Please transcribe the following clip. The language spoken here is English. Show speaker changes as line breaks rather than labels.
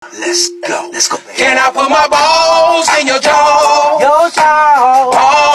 Let's go. Let's go.
Can I put my balls in your jaw?
Your child.